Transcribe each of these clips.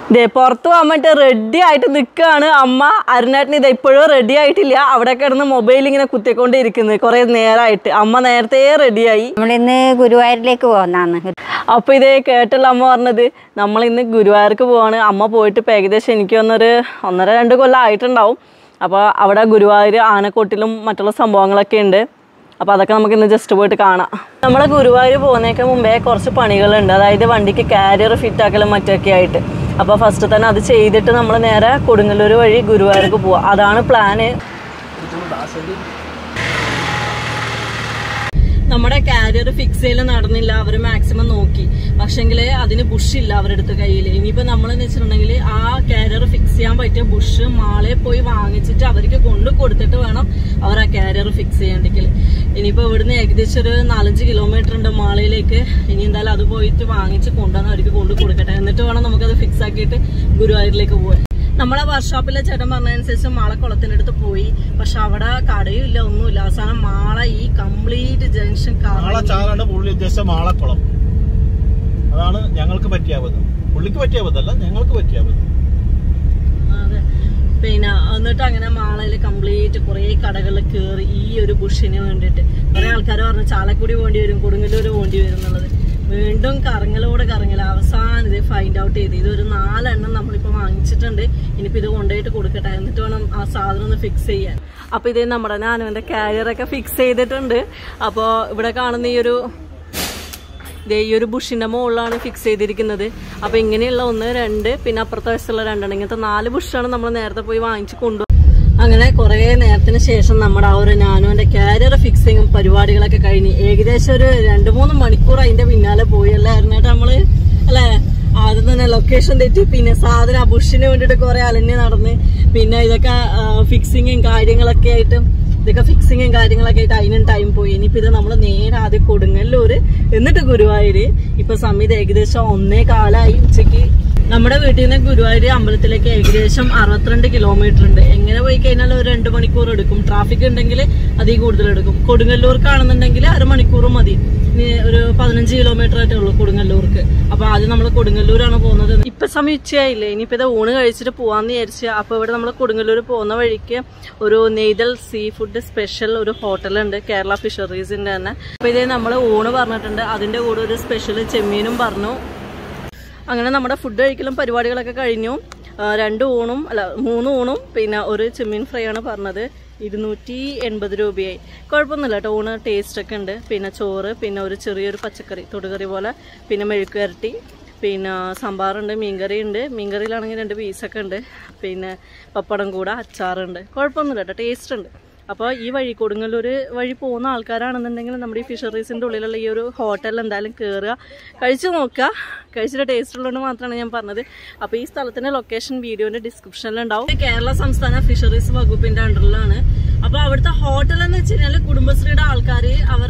ഇതേ പുറത്ത് പോകാൻ വേണ്ടി റെഡി ആയിട്ട് നിൽക്കുകയാണ് അമ്മ. അരുണേട്ടന് ഇത് ഇപ്പോഴും റെഡി ആയിട്ടില്ല. അവിടെ കിടന്ന് മൊബൈൽ ഇങ്ങനെ കുത്തിക്കൊണ്ടിരിക്കുന്നത് കുറേ നേരമായിട്ട്. അമ്മ നേരത്തെ റെഡിയായി. നമ്മളിന്ന് ഗുരുവായൂരിലേക്ക് പോകുന്നതാണ്. അപ്പോൾ ഇതേ കേട്ടുള്ള അമ്മ പറഞ്ഞത് നമ്മളിന്ന് ഗുരുവായൂർക്ക് പോവാണ്. അമ്മ പോയിട്ട് ഇപ്പോൾ ഏകദേശം എനിക്ക് വന്നൊരു 1.5-2 കൊല്ലം ആയിട്ടുണ്ടാവും. അപ്പോൾ അവിടെ ഗുരുവായൂർ ആനക്കോട്ടിലും മറ്റുള്ള സംഭവങ്ങളൊക്കെ ഉണ്ട്. അപ്പോൾ അതൊക്കെ നമുക്ക് ഇന്ന് ജസ്റ്റ് പോയിട്ട് കാണാം. നമ്മൾ ഗുരുവായൂർ പോകുന്നതിന് മുമ്പേ കുറച്ച് പണികളുണ്ട്. അതായത് വണ്ടിക്ക് കാരിയർ ഫിറ്റാക്കലും മറ്റൊക്കെ ആയിട്ട്. അപ്പോൾ ഫസ്റ്റ് തന്നെ അത് ചെയ്തിട്ട് നമ്മൾ നേരെ കൊടുങ്ങല്ലൂർ വഴി ഗുരുവായൂർക്ക് പോവാം. അതാണ് പ്ലാന്. നമ്മുടെ കാരിയർ ഫിക്സ് ചെയ്യൽ നടന്നില്ല. അവർ മാക്സിമം നോക്കി, പക്ഷെങ്കിൽ അതിന് ബുഷില്ല അവരുടെ അടുത്ത് കയ്യിൽ. ഇനിയിപ്പോൾ നമ്മളെന്ന് വെച്ചിട്ടുണ്ടെങ്കിൽ ആ കാരിയർ ഫിക്സ് ചെയ്യാൻ പറ്റിയ ബുഷ് മാളെ പോയി വാങ്ങിച്ചിട്ട് അവർക്ക് കൊണ്ടു കൊടുത്തിട്ട് വേണം അവർ ആ കാരിയർ ഫിക്സ് ചെയ്യാണ്ടെങ്കിൽ. ഇനിയിപ്പോൾ ഇവിടുന്ന് ഏകദേശം ഒരു 4-5 കിലോമീറ്റർ ഉണ്ട് മാളയിലേക്ക്. ഇനി എന്തായാലും അത് പോയിട്ട് വാങ്ങിച്ച് കൊണ്ടുവന്ന് അവർക്ക് കൊണ്ടു കൊടുക്കട്ടെ. എന്നിട്ട് വേണം നമുക്കത് ഫിക്സ് ആക്കിയിട്ട് ഗുരുവായൂരിലേക്ക് പോകാൻ. നമ്മളെ വർക്ക്ഷോപ്പിലെ ചേട്ടൻ പറഞ്ഞതനുസരിച്ച് മാള കുളത്തിനടുത്ത് പോയി. പക്ഷെ അവിടെ കടയും ഇല്ല, ഒന്നുമില്ല. അവസാനം മാള ഈ കംപ്ലീറ്റ് ജംഗ്ഷൻ മാളക്കുളം. അതാണ് ഞങ്ങൾക്ക് പറ്റിയാവത്. പുള്ളിക്ക് പറ്റിയാവതല്ല, ഞങ്ങൾക്ക് പറ്റിയാവത്. അതെ. പിന്നെ എന്നിട്ട് അങ്ങനെ മാളയില് കംപ്ലീറ്റ് കുറെ കടകളിൽ കയറി ഈ ഒരു ബുഷിന് വേണ്ടിയിട്ട്. കുറെ ആൾക്കാർ പറഞ്ഞു ചാലക്കുടി പോകേണ്ടി വരും, കൊടുങ്ങല്ലൂർ പോകേണ്ടി വരും എന്നുള്ളത്. വീണ്ടും കറങ്ങലോട് കറങ്ങല. അവസാനം ഇത് ഫൈൻഡ് ഔട്ട് ചെയ്ത് ഇതൊരു 4 എണ്ണം നമ്മളിപ്പോൾ വാങ്ങിച്ചിട്ടുണ്ട്. ഇനിയിപ്പോൾ ഇത് കൊണ്ടുപോയിട്ട് കൊടുക്കട്ടെ, എന്നിട്ട് വേണം ആ സാധനം ഒന്ന് ഫിക്സ് ചെയ്യാൻ. അപ്പോൾ ഇതേ നമ്മുടെ നാനുവിൻ്റെ കാരിയറൊക്കെ ഫിക്സ് ചെയ്തിട്ടുണ്ട്. അപ്പോൾ ഇവിടെ കാണുന്ന ഈ ഒരു ബുഷിന്റെ മുകളിലാണ് ഫിക്സ് ചെയ്തിരിക്കുന്നത്. അപ്പൊ ഇങ്ങനെയുള്ള 1, 2 പിന്നെ അപ്പുറത്തെ വശത്തുള്ള 2 ഇങ്ങനത്തെ 4 ബുഷാണ് നമ്മൾ നേരത്തെ പോയി വാങ്ങിച്ച് കൊണ്ടുപോകും. അങ്ങനെ കുറെ നേരത്തിന് ശേഷം നമ്മുടെ ആ ഒരു നാനോന്റെ കാരിയർ ഫിക്സിങ്ങും പരിപാടികളൊക്കെ കഴിഞ്ഞ് ഏകദേശം ഒരു 2-3 മണിക്കൂർ അതിന്റെ പിന്നാലെ പോയി. അല്ലായിരുന്നേട്ട് നമ്മള് അല്ലെ ആദ്യം തന്നെ ലൊക്കേഷൻ തെറ്റി. പിന്നെ സാധനം ആ ബുഷിന് വേണ്ടിയിട്ട് കുറെ അലഞ്ഞ് നടന്ന് പിന്നെ ഇതൊക്കെ ഫിക്സിങ്ങും കാര്യങ്ങളൊക്കെ ആയിട്ട് അതിനും ടൈം പോയി. ഇനിയിപ്പോ ഇത് നമ്മൾ നേരെ ആദ്യം കൊടുങ്ങല്ലൂര് എന്നിട്ട് ഗുരുവായൂര്. ഇപ്പൊ സമയത്ത് ഏകദേശം 1:15 ഉച്ചയ്ക്ക്. നമ്മുടെ വീട്ടിൽ നിന്ന് ഗുരുവായൂർ അമ്പലത്തിലേക്ക് ഏകദേശം 62 കിലോമീറ്റർ ഉണ്ട്. എങ്ങനെ പോയി കഴിഞ്ഞാൽ ഒരു 2 മണിക്കൂർ എടുക്കും. ട്രാഫിക് ഉണ്ടെങ്കിൽ അതിൽ കൂടുതൽ എടുക്കും. കൊടുങ്ങല്ലൂർക്കാണെന്നുണ്ടെങ്കിൽ 1/2 മണിക്കൂർ മതി. ഒരു 15 കിലോമീറ്റർ ആയിട്ടേ ഉള്ളൂ കൊടുങ്ങല്ലൂർക്ക്. അപ്പൊ ആദ്യം നമ്മൾ കൊടുങ്ങല്ലൂരാണ് പോകുന്നത്. ഇപ്പൊ സമയം ഉച്ചയായില്ലേ, ഇനിയിപ്പോ ഇത് ഊണ് കഴിച്ചിട്ട് പോവാന്ന് വിചാരിച്ചു. അപ്പൊ ഇവിടെ നമ്മൾ കൊടുങ്ങല്ലൂർ പോകുന്ന വഴിക്ക് ഒരു നെയ്തൽ സീ ഫുഡ് സ്പെഷ്യൽ ഒരു ഹോട്ടലുണ്ട്, കേരള ഫിഷറീസിന്റെ തന്നെ. അപ്പൊ ഇതേ നമ്മൾ ഊണ് പറഞ്ഞിട്ടുണ്ട്, അതിന്റെ കൂടെ ഒരു സ്പെഷ്യൽ ചെമ്മീനും പറഞ്ഞു. അങ്ങനെ നമ്മുടെ ഫുഡ് കഴിക്കലും പരിപാടികളൊക്കെ കഴിഞ്ഞു. 3 ഊണും പിന്നെ ഒരു ചെമ്മീൻ ഫ്രൈ ആണ് പറഞ്ഞത്. 280 രൂപയായി. കുഴപ്പമൊന്നുമില്ല കേട്ടോ, ഊണ് ടേസ്റ്റ് ഒക്കെ ഉണ്ട്. പിന്നെ ചോറ്, പിന്നെ ഒരു ചെറിയൊരു പച്ചക്കറി തൊടുകറി പോലെ, പിന്നെ മെഴുക്ക് വരട്ടി, പിന്നെ സാമ്പാറുണ്ട്, മീൻകറി ഉണ്ട്. മീൻകറിയിലാണെങ്കിൽ 2 പീസൊക്കെ ഉണ്ട്. പിന്നെ പപ്പടം കൂടെ, അച്ചാറുണ്ട്. കുഴപ്പമൊന്നുമില്ല കേട്ടോ, ടേസ്റ്റ് ഉണ്ട്. അപ്പോൾ ഈ വഴി കൊടുങ്ങല്ലൂർ വഴി പോകുന്ന ആൾക്കാരാണെന്നുണ്ടെങ്കിൽ നമ്മുടെ ഈ ഫിഷറീസിൻ്റെ ഉള്ളിലുള്ള ഈ ഒരു ഹോട്ടലിൽ എന്തായാലും കയറുക, കഴിച്ച് നോക്കുക. കഴിച്ചിട്ട് ടേസ്റ്റ് ഉള്ളതുകൊണ്ട് മാത്രമാണ് ഞാൻ പറഞ്ഞത്. അപ്പോൾ ഈ സ്ഥലത്തിൻ്റെ ലൊക്കേഷൻ വീഡിയോൻ്റെ ഡിസ്ക്രിപ്ഷനിലുണ്ടാവും. കേരള സംസ്ഥാന ഫിഷറീസ് വകുപ്പിൻ്റെ അണ്ടറിലാണ്. അപ്പോൾ അവിടുത്തെ ഹോട്ടൽ എന്ന് വെച്ച് കഴിഞ്ഞാൽ കുടുംബശ്രീയുടെ ആൾക്കാർ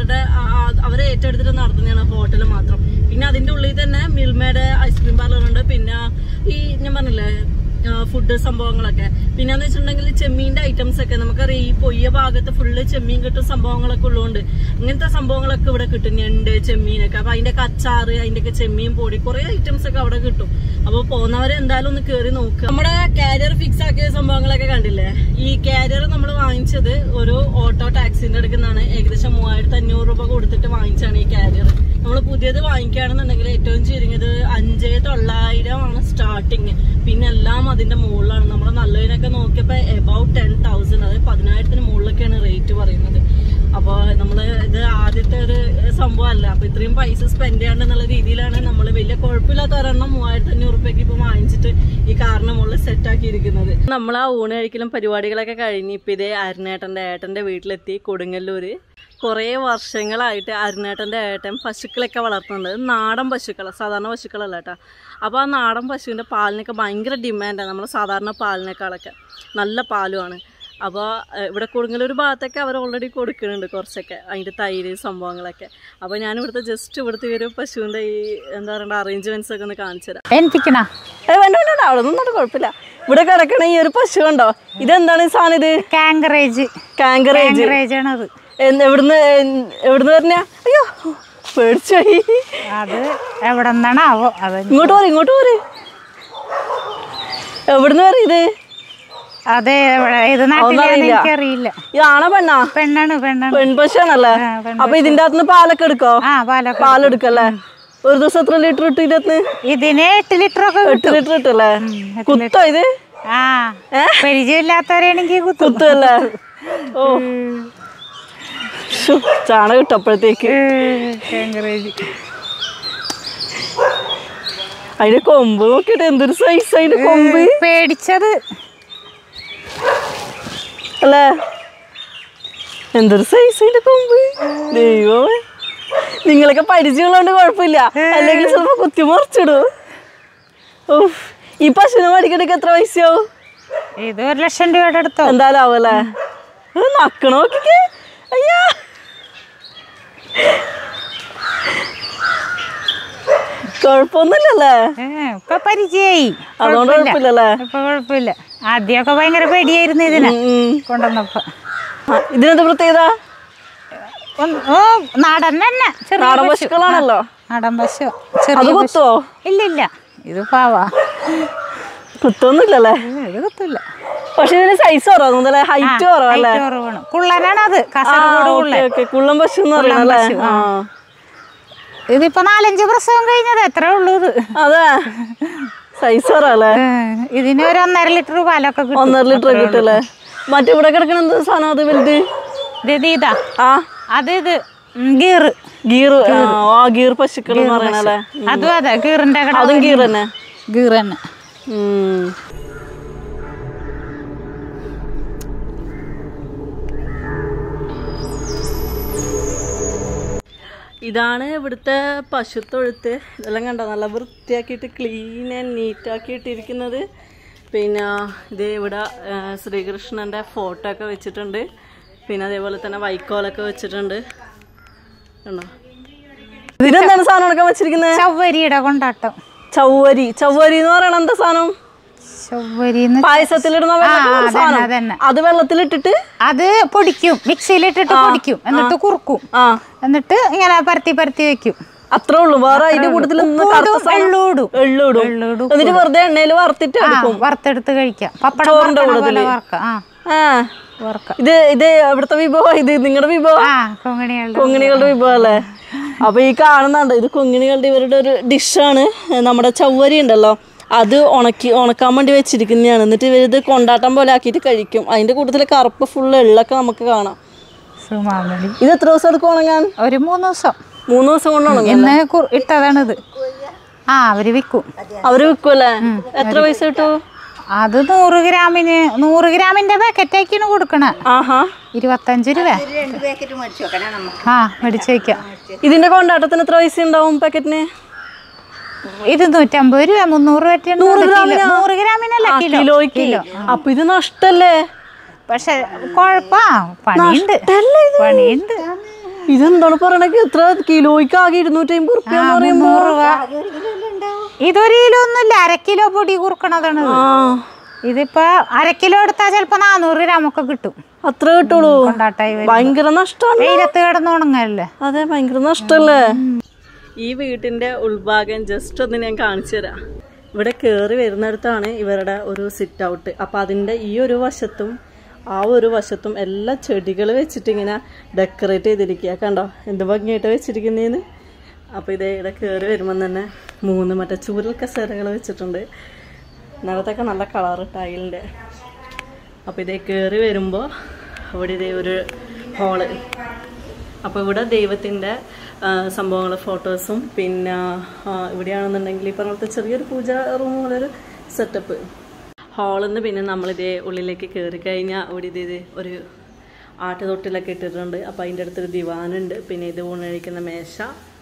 അവരെ ഏറ്റെടുത്തിട്ട് നടത്തുന്നതാണ് ഹോട്ടൽ മാത്രം. പിന്നെ അതിൻ്റെ ഉള്ളിൽ തന്നെ മിൽമയുടെ ഐസ്ക്രീം പാർലറുണ്ട്. പിന്നെ ഈ ഞാൻ പറഞ്ഞില്ലേ ഫുഡ് സംഭവങ്ങളൊക്കെ. പിന്നെന്ന് വെച്ചിട്ടുണ്ടെങ്കിൽ ചെമ്മീൻ്റെ ഐറ്റംസ് ഒക്കെ നമുക്കറിയാം. ഈ പൊയ്യ ഭാഗത്ത് ഫുള്ള് ചെമ്മീൻ കിട്ടും സംഭവങ്ങളൊക്കെ ഉള്ളതുകൊണ്ട് അങ്ങനത്തെ സംഭവങ്ങളൊക്കെ ഇവിടെ കിട്ടും. ഞണ്ട്, ചെമ്മീനൊക്കെ. അപ്പൊ അതിന്റെയൊക്കെ അച്ചാറ്, അതിന്റെയൊക്കെ ചെമ്മീൻ പൊടി, കുറെ ഐറ്റംസ് ഒക്കെ അവിടെ കിട്ടും. അപ്പോൾ പോകുന്നവരെ എന്തായാലും ഒന്ന് കയറി നോക്കുക. നമ്മുടെ കാരിയർ ഫിക്സ് ആക്കിയ സംഭവങ്ങളൊക്കെ കണ്ടില്ലേ. ഈ കാരിയർ നമ്മൾ വാങ്ങിച്ചത് ഒരു ഓട്ടോ ടാക്സിന്റെ അടുക്കുന്നാണ്. ഏകദേശം 3500 രൂപ കൊടുത്തിട്ട് വാങ്ങിച്ചാണ് ഈ കാരിയർ. നമ്മൾ പുതിയത് വാങ്ങിക്കുകയാണെന്നുണ്ടെങ്കിൽ ഏറ്റവും ചുരുങ്ങിയത് 5900 ആണ് സ്റ്റാർട്ടിങ്. പിന്നെ എല്ലാം അതിന്റെ മുകളിലാണ്. നമ്മുടെ നല്ലതിനൊക്കെ നോക്കിയപ്പോ എബൌട്ട് 10,000, അതായത് 10,000-ന് മുകളിലൊക്കെയാണ് റേറ്റ് പറയുന്നത്. അപ്പോൾ നമ്മള് ഇത് ആദ്യത്തെ ഒരു സംഭവമല്ല. അപ്പൊ ഇത്രയും പൈസ സ്പെൻഡ് ചെയ്യാണ്ടെന്നുള്ള രീതിയിലാണ് നമ്മൾ വലിയ കുഴപ്പമില്ലാത്ത ഒരെണ്ണം 3500 രൂപയ്ക്ക് ഇപ്പൊ വാങ്ങിച്ചിട്ട് ഈ കാറിന് മുകളിൽ സെറ്റ് ആക്കിയിരിക്കുന്നത്. നമ്മൾ ആ ഊണ് കഴിക്കലും പരിപാടികളൊക്കെ കഴിഞ്ഞ് ഇപ്പൊ ഇതേ ഏട്ടന്റെ വീട്ടിലെത്തി കൊടുങ്ങല്ലൂര്. കുറേ വർഷങ്ങളായിട്ട് അരുണേട്ടൻ്റെ ഏട്ടൻ പശുക്കളൊക്കെ വളർത്തുന്നുണ്ട്. നാടൻ പശുക്കളാണ്, സാധാരണ പശുക്കളല്ല കേട്ടോ. അപ്പോൾ ആ നാടൻ പശുവിൻ്റെ പാലിനൊക്കെ ഭയങ്കര ഡിമാൻഡാണ്. നമ്മൾ സാധാരണ പാലിനേക്കാളൊക്കെ നല്ല പാലുമാണ്. അപ്പോൾ ഇവിടെ കൊടുങ്ങല്ലൂർ ഭാഗത്തൊക്കെ അവർ ഓൾറെഡി കൊടുക്കുന്നുണ്ട് കുറച്ചൊക്കെ അതിൻ്റെ തൈര് സംഭവങ്ങളൊക്കെ. അപ്പോൾ ഞാൻ ജസ്റ്റ് ഇവിടുത്തെ ഒരു പശുവിൻ്റെ ഈ എന്താ പറയുക അറേഞ്ച്മെൻറ്റ്സ് ഒക്കെ ഒന്ന് കാണിച്ചു തരാം. വേണ്ട അവിടെ നിന്നോട്ട് കുഴപ്പമില്ല. ഇവിടെ കിടക്കണ ഈ ഒരു പശു ഉണ്ടോ, ഇതെന്താണ് ഈ സാധനം? ഇത് കാങ്കറേജ് ആണത്. എവിടുന്ന് പറഞ്ഞ? അയ്യോ പേടിച്ചായി. അത് എവിടെ നിന്നാണാവോ. ഇങ്ങോട്ട് പോരെ എവിടുന്ന് അറിയത്? അതെ, ഇത് നാട്ടിലറിയില്ല. ഇതാണോ പെണ്ണാ? പെണ്ണാണ്. പെൺപശുവാണല്ലേ? അപ്പൊ ഇതിന്റെ അകത്തുനിന്ന് പാലൊക്കെ എടുക്കോ? പാലെടുക്കല്ലേ? ഒരു ദിവസം എത്ര ലിറ്റർ ഇട്ടു ഇതിനകത്ത്? ഇതിന് 8 ലിറ്റർ ഒക്കെ 8 ലിറ്റർ ഇട്ടല്ലേ? കുത്തോ ഇത്? പരിചയമില്ലാത്തവരാണെങ്കിൽ കുത്തുമല്ലേ? ഓ ചാണ കിട്ടപ്പോഴത്തേക്ക് അതിന്റെ കൊമ്പ് നോക്കിട്ട് എന്തൊരു സൈസ് അതിന്റെ കൊമ്പ്. പേടിച്ചത് അല്ലേ? എന്തൊരു സൈസ് അതിന്റെ കൊമ്പ്. ദൈവമേ, നിങ്ങളൊക്കെ പരിചയമുള്ളതുകൊണ്ട് കുഴപ്പമില്ല, അല്ലെങ്കിൽ ചിലപ്പോ കുത്തിമറിച്ചിടും. ഈ പശുവിനെ മേടിക്കണക്ക് എത്ര പൈസയാവും? ഇത് 1 ലക്ഷം രൂപയുടെ അടുത്തോ എന്തായാലും ആവല്ലേ? നക്കണ നോക്കിക്കേ. അയ്യാ, കൊഴപ്പൊന്നുമില്ലല്ലേ? ഇപ്പൊ പരിചയായി, അതുകൊണ്ട് കുഴപ്പമില്ലല്ലേ? ഇപ്പൊ കുഴപ്പമില്ല. ആദ്യമൊക്കെ ഭയങ്കര പേടിയായിരുന്നു ഇതിനെ കൊണ്ടുവന്നപ്പോ. ഇതിനെന്താ പ്രത്യേകത? നാടൻ തന്നെ, നാടൻ പശുക്കളാണല്ലോ. നാടൻ പശു. അത് കുത്തുവോ? ഇല്ല, ഇത് പാവാ. കുത്തൊന്നുമില്ലല്ലേ? ഇത് കുത്തില്ല. പക്ഷെ ഇതിന് സൈസ് കുറവല്ലേ? ഹൈറ്റ് കുറവല്ലേ? കുള്ളനാണ് അത്. കാസർഗോഡ് കുള്ളൻ പശു എന്ന് പറയണല്ലേ? ഇതിപ്പോ 4-5 പ്രസവം കഴിഞ്ഞത്, എത്ര ഉള്ളൂ ഇത്. അതെ, സൈസ് കുറവല്ലേ? ഇതിന് ഒരു 1.5 ലിറ്റർ പാലൊക്കെ കിട്ടും. 1.5 ലിറ്റർ കിട്ടല്ലേ? മറ്റിവിടെ കിടക്കണ എന്ത് സാധനം അത് വലുത്? ഇതാ അത് ഗീറ്. ഗീർ പശുക്കൾ എന്ന് പറയണല്ലേ? അതും അതെ, ഗീറിന്റെ അതും ഗീർ തന്നെ. ഗീർ തന്നെ. ഇതാണ് ഇവിടുത്തെ പശുത്തൊഴുത്ത്. ഇതെല്ലാം കണ്ടോ, നല്ല വൃത്തിയാക്കിയിട്ട് ക്ലീൻ ആൻഡ് നീറ്റാക്കിയിട്ടിരിക്കുന്നത്. പിന്നെ ഇത് ഇവിടെ ശ്രീകൃഷ്ണൻ്റെ ഫോട്ടോ ഒക്കെ വെച്ചിട്ടുണ്ട്. പിന്നെ അതേപോലെ തന്നെ വൈക്കോലൊക്കെ വെച്ചിട്ടുണ്ട്. കണ്ടോ? ഇതിനെന്താണ് സാധനം എടുക്കാൻ വെച്ചിരിക്കുന്നത്? ചവ്വരിയുടെ കൊണ്ടാട്ടം. ചവ്വരി എന്ന് പറയണ എന്താ സാധനം? പായസത്തിലിടുന്ന അത് വെള്ളത്തിലിട്ടിട്ട് അത് പൊടിക്കും, മിക്സിയിലിട്ടിട്ട് പൊടിക്കും, എന്നിട്ട് കുറുക്കും, എന്നിട്ട് ഇങ്ങനെ പരത്തി വെക്കും. അത്രേ ഉള്ളൂ. വേറെ അതിന്റെ കൂട്ടത്തിൽ എള്ളൂടും എന്നിട്ട് വെറുതെ എണ്ണയിൽ വറുത്തെടുത്ത് കഴിക്കാം. ചോറിന്റെ കൂട്ടത്തില്. ഇത് എവിടുത്തെ വിഭവം? ഇത് നിങ്ങളുടെ വിഭവം? കൊങ്ങിണികളുടെ വിഭവം അല്ലേ? അപ്പൊ ഈ കാണുന്നുണ്ട്, ഇത് കൊങ്ങിണികളുടെ ഇവരുടെ ഒരു ഡിഷാണ്. നമ്മുടെ ചവ്വരി ഉണ്ടല്ലോ, അത് ഉണക്കാൻ വേണ്ടി വെച്ചിരിക്കുന്നതാണ്. എന്നിട്ട് ഇവരിത് കൊണ്ടാട്ടം പോലെ ആക്കിയിട്ട് കഴിക്കും. അതിന്റെ കൂട്ടത്തില് കറുപ്പ് ഫുള്ള് എള്ളൊക്കെ നമുക്ക് കാണാം. ഇത് എത്ര ദിവസം എടുക്കും ഉണങ്ങാൻ? ഒരു 3 ദിവസം. 3 ദിവസം കൊണ്ട് ഉണങ്ങും. ഇട്ടതാണിത്. അവര് വിൽക്കും അല്ലേ? എത്ര പൈസ കിട്ടും? അത് 100 ഗ്രാമിന് 100 ഗ്രാമിന്റെ പാക്കറ്റാക്കിയാണ് കൊടുക്കണേ. 25 രൂപ മേടിച്ചു വെക്കാം. ഇതിന്റെ കൊണ്ടാട്ടത്തിന് എത്ര പൈസ ഉണ്ടാവും പാക്കറ്റിന്? ഇത് 150 രൂപ, 300 രൂപ. 100 ഗ്രാമിനല്ല, കിലോയ്ക്ക്. അപ്പൊ ഇത് നഷ്ടല്ലേ? പക്ഷെ പണിയുണ്ട്. ഇതെന്താണ് പറയണ? എത്ര കിലോയ്ക്ക് ആകെ 250 രൂപ എന്ന് പറയുമ്പോ? ഇതൊരു കിലോ ഒന്നുമില്ല, 1/2 കിലോ പൊടി കുറുക്കണതാണ്. ഇതിപ്പോ 1/2 കിലോ എടുത്താൽ ചിലപ്പോ 400 ഗ്രാമൊക്കെ കിട്ടും. അത്ര കിട്ടുള്ളൂ. ഭയങ്കര നഷ്ടമാണ്. വെയിലത്ത് കിടന്ന് ഉണങ്ങല്ലേ? അതെ, ഭയങ്കര നഷ്ടല്ലേ? ഈ വീട്ടിന്റെ ഉൾഭാഗം ജസ്റ്റ് ഒന്ന് ഞാൻ കാണിച്ചു തരാം. ഇവിടെ കയറി വരുന്നിടത്താണ് ഇവരുടെ ഒരു സിറ്റ് ഔട്ട്. അപ്പൊ അതിന്റെ ഈ ഒരു വശത്തും ആ ഒരു വശത്തും എല്ലാ ചെടികൾ വെച്ചിട്ട് ഇങ്ങനെ ഡെക്കറേറ്റ് ചെയ്തിരിക്കുക. കണ്ടോ എന്ത് ഭംഗിയായിട്ട് വെച്ചിരിക്കുന്നേന്ന്. അപ്പോൾ ഇതേ ഇവിടെ കയറി വരുമ്പം തന്നെ 3 മറ്റേ ചൂരൽ കസേരകൾ വെച്ചിട്ടുണ്ട്. നിലത്തൊക്കെ നല്ല കളറ് ടൈലിൻ്റെ. അപ്പോൾ ഇതേ കയറി വരുമ്പോൾ ഇവിടെ ഇതേ ഒരു ഹോള്. അപ്പോൾ ഇവിടെ ദൈവത്തിൻ്റെ സംഭവങ്ങൾ, ഫോട്ടോസും, പിന്നെ ഇവിടെയാണെന്നുണ്ടെങ്കിൽ ഈ പറഞ്ഞത്തെ ചെറിയൊരു പൂജ റൂം പോലൊരു സെറ്റപ്പ് ഹാളിൽ നിന്ന്. പിന്നെ നമ്മളിതേ ഉള്ളിലേക്ക് കയറി കഴിഞ്ഞാൽ ഇവിടെ ഇത് ഒരു ആട്ടുതൊട്ടിലൊക്കെ ഇട്ടിട്ടുണ്ട്. അപ്പോൾ അതിൻ്റെ അടുത്തൊരു ദിവാനുണ്ട്. പിന്നെ ഇത് ഊണഴിക്കുന്ന മേശ.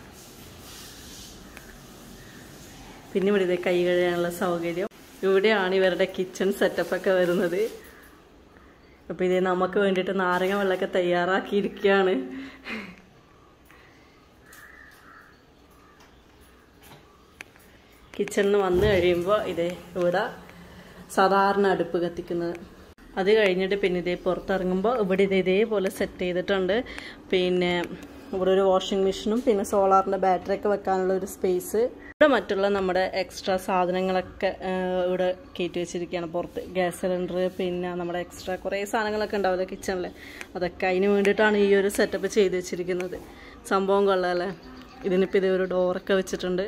പിന്നെ ഇവിടെ ഇതേ കൈ കഴുകാനുള്ള സൗകര്യം. ഇവിടെയാണ് ഇവരുടെ കിച്ചൺ സെറ്റപ്പൊക്കെ വരുന്നത്. അപ്പോൾ ഇതേ നമുക്ക് വേണ്ടിയിട്ട് നാരങ്ങ വെള്ളമൊക്കെ തയ്യാറാക്കിയിരിക്കുകയാണ്. കിച്ചണിൽ വന്നു കഴിയുമ്പോൾ ഇതേ ഇവിടെ സാധാരണ അടുപ്പ് കത്തിക്കുന്നത്. അത് കഴിഞ്ഞിട്ട് പിന്നെ ഇതേ പുറത്തിറങ്ങുമ്പോൾ ഇവിടെ ഇതേപോലെ സെറ്റ് ചെയ്തിട്ടുണ്ട്. പിന്നെ ഇവിടെ ഒരു വാഷിംഗ് മെഷീനും പിന്നെ സോളാറിൻ്റെ ബാറ്ററി ഒക്കെ വെക്കാനുള്ള ഒരു സ്പേസ്. ഇവിടെ മറ്റുള്ള നമ്മുടെ എക്സ്ട്രാ സാധനങ്ങളൊക്കെ ഇവിടെ കയറ്റി വെച്ചിരിക്കുകയാണ് പുറത്ത്. ഗ്യാസ് സിലിണ്ടർ, പിന്നെ നമ്മുടെ എക്സ്ട്രാ കുറേ സാധനങ്ങളൊക്കെ ഉണ്ടാവില്ല കിച്ചണിൽ, അതൊക്കെ അതിന് വേണ്ടിയിട്ടാണ് ഈ ഒരു സെറ്റപ്പ് ചെയ്ത് വെച്ചിരിക്കുന്നത്. സംഭവം കൊള്ളാമല്ലേ. ഇതിനിപ്പോൾ ഇതേ ഒരു ഡോറൊക്കെ വെച്ചിട്ടുണ്ട്.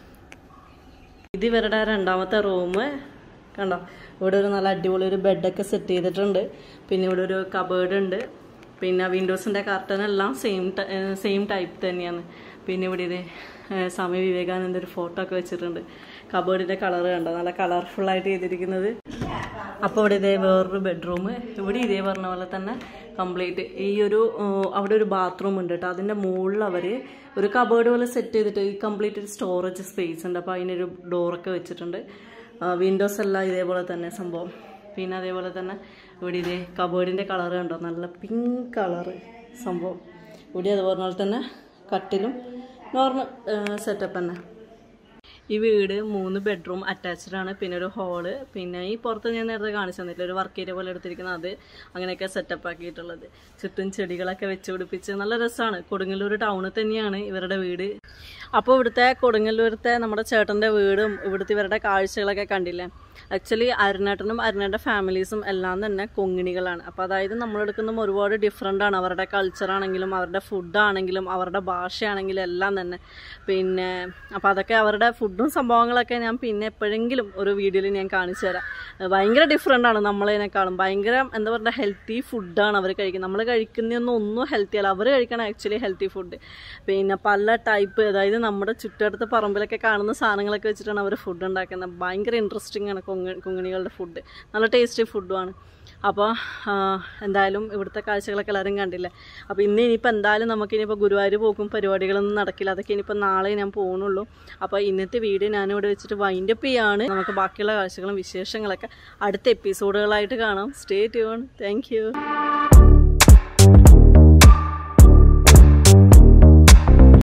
ഇത് ഇവരുടെ രണ്ടാമത്തെ റൂം കണ്ടോ. ഇവിടെ ഒരു നല്ല അടിപൊളി ഒരു ബെഡൊക്കെ സെറ്റ് ചെയ്തിട്ടുണ്ട്. പിന്നെ ഇവിടെ ഒരു കബേർഡ് ഉണ്ട്. പിന്നെ വിൻഡോസിൻ്റെ കർട്ടനെല്ലാം സെയിം ടൈപ്പ് തന്നെയാണ്. പിന്നെ ഇവിടെ ഇത് സ്വാമി വിവേകാനന്ദ ഒരു ഫോട്ടോ ഒക്കെ വെച്ചിട്ടുണ്ട്. കബേർഡിൻ്റെ കളർ കണ്ടോ, നല്ല കളർഫുള്ളായിട്ട് ചെയ്തിരിക്കുന്നത്. അപ്പോൾ ഇവിടെ ഇതേ വേറൊരു ബെഡ്റൂം. ഇവിടെ ഇതേ പറഞ്ഞ പോലെ തന്നെ കംപ്ലീറ്റ് ഈ ഒരു അവിടെ ഒരു ബാത്റൂം ഉണ്ട് കേട്ടോ. അതിൻ്റെ മുകളിൽ അവർ ഒരു കബേർഡ് പോലെ സെറ്റ് ചെയ്തിട്ട് ഈ കംപ്ലീറ്റ് ഒരു സ്റ്റോറേജ് സ്പേസ് ഉണ്ട്. അപ്പോൾ അതിനൊരു ഡോറൊക്കെ വെച്ചിട്ടുണ്ട്. വിൻഡോസ് എല്ലാം ഇതേപോലെ തന്നെ സംഭവം. പിന്നെ അതേപോലെ തന്നെ ഇവിടെ ഇതേ കബേർഡിൻ്റെ കളർ കണ്ടോ, നല്ല പിങ്ക് കളറ് സംഭവം. ഇവിടെ അതുപോലെ തന്നെ കട്ടിലും നോർമൽ സെറ്റപ്പ് തന്നെ. ഈ വീട് 3 ബെഡ്റൂം അറ്റാച്ച്ഡ് ആണ്. പിന്നെ ഒരു ഹോള്, പിന്നെ ഈ പുറത്ത് ഞാൻ നേരത്തെ കാണിച്ചു തന്നില്ല ഒരു വർക്ക് ഏരിയ പോലെ എടുത്തിരിക്കുന്നത്, അത് അങ്ങനെയൊക്കെ സെറ്റപ്പ് ആക്കിയിട്ടുള്ളത്. ചുറ്റും ചെടികളൊക്കെ വെച്ച് പിടിപ്പിച്ച് നല്ല രസമാണ്. കൊടുങ്ങല്ലൂർ ടൗണിൽ തന്നെയാണ് ഇവരുടെ വീട്. അപ്പോൾ ഇവിടുത്തെ കൊടുങ്ങല്ലൂരത്തെ നമ്മുടെ ചേട്ടൻ്റെ വീടും ഇവിടുത്തെ ഇവരുടെ കാഴ്ചകളൊക്കെ കണ്ടില്ലേ. ആക്ച്വലി അരുണേട്ടനും അരുണേട്ടൻ്റെ ഫാമിലീസും എല്ലാം തന്നെ കൊങ്ങിണികളാണ്. അപ്പോൾ അതായത് നമ്മളെടുക്കുന്ന ഒരുപാട് ഡിഫറെൻ്റ് ആണ്. അവരുടെ കൾച്ചറാണെങ്കിലും അവരുടെ ഫുഡാണെങ്കിലും അവരുടെ ഭാഷയാണെങ്കിലും എല്ലാം തന്നെ. പിന്നെ അപ്പോൾ അതൊക്കെ അവരുടെ ഫുഡും സംഭവങ്ങളൊക്കെ ഞാൻ പിന്നെ എപ്പോഴെങ്കിലും ഒരു വീഡിയോയിൽ ഞാൻ കാണിച്ചു തരാം. ഭയങ്കര ഡിഫറെൻ്റ് ആണ് നമ്മളതിനേക്കാളും. ഭയങ്കര എന്താ പറയുക, ഹെൽത്തി ഫുഡാണ് അവർ കഴിക്കുന്നത്. നമ്മൾ കഴിക്കുന്നതൊന്നും ഹെൽത്തി അല്ല, അവർ കഴിക്കണം ആക്ച്വലി ഹെൽത്തി ഫുഡ്. പിന്നെ പല ടൈപ്പ്, അതായത് നമ്മുടെ ചുറ്റടുത്ത പറമ്പിലൊക്കെ കാണുന്ന സാധനങ്ങളൊക്കെ വെച്ചിട്ടാണ് അവർ ഫുഡ് ഉണ്ടാക്കുന്നത്. ഭയങ്കര ഇൻട്രസ്റ്റിംഗ് ആണ് കൊങ്ങിണികളുടെ ഫുഡ്. നല്ല ടേസ്റ്റി ഫുഡുമാണ്. അപ്പോൾ എന്തായാലും ഇവിടുത്തെ കാഴ്ചകളൊക്കെ എല്ലാവരും കണ്ടില്ലേ. അപ്പോൾ ഇനിയിപ്പോൾ എന്തായാലും നമുക്കിനിയിപ്പോൾ ഗുരുവായൂർ പോക്കും പരിപാടികളൊന്നും നടക്കില്ല. അതൊക്കെ ഇനിയിപ്പോൾ നാളെ ഞാൻ പോകുന്നുള്ളൂ. അപ്പോൾ ഇന്നത്തെ വീഡിയോ ഞാനിവിടെ വെച്ചിട്ട് വൈൻഡപ്പ് ചെയ്യാണ്. നമുക്ക് ബാക്കിയുള്ള കാഴ്ചകളും വിശേഷങ്ങളൊക്കെ അടുത്ത എപ്പിസോഡുകളായിട്ട് കാണാം. Stay tune. Thank U.